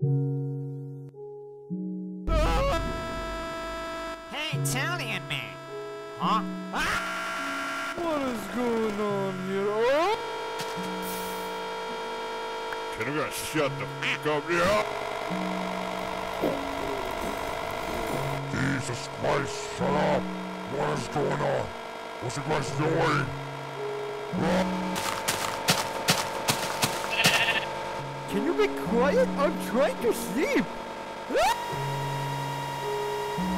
Hey, Italian man! Huh? Ah! What is going on here? Oh! Can you guys shut the f*** up here? Jesus Christ, shut up! What is going on? What's you guys doing? Can you be quiet? I'm trying to sleep!